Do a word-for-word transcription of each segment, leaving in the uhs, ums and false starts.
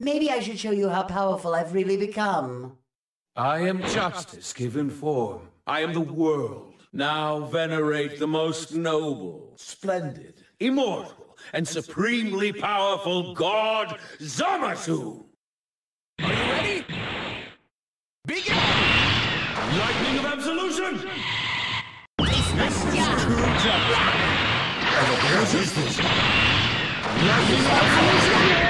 Maybe I should show you how powerful I've really become. I am justice given form. I am the world. Now venerate the most noble, splendid, immortal, and supremely powerful god, Zamasu! Are you ready? Begin! Lightning of Absolution! This is true justice. What is this? Lightning of Absolution!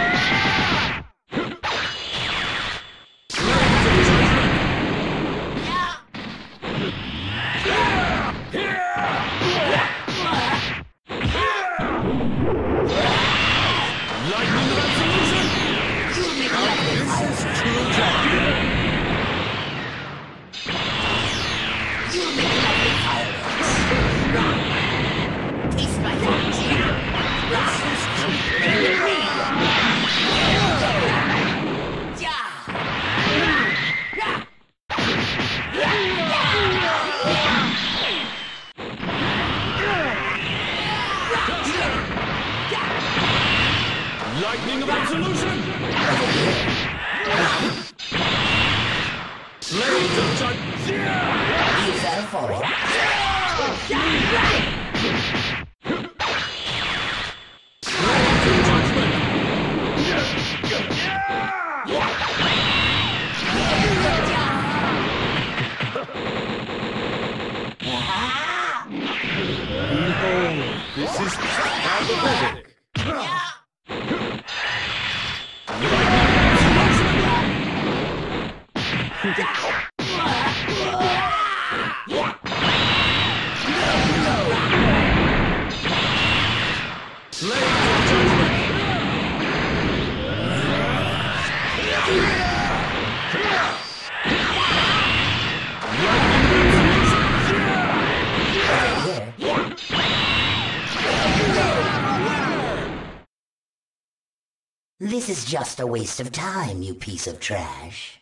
Lightning of Absolution! Blades of Judgment! You fell for it. Blades of Judgment! Behold, this is pathetic. This is just a waste of time, you piece of trash.